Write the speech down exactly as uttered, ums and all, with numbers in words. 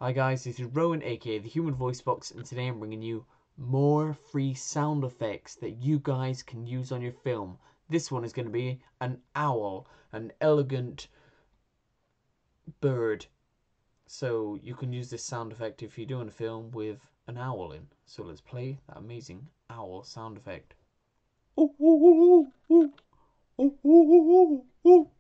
Hi guys, this is Rowan aka the Human Voice Box, and today I'm bringing you more free sound effects that you guys can use on your film. This one is going to be an owl, an elegant bird. So you can use this sound effect if you're doing a film with an owl in. So let's play that amazing owl sound effect.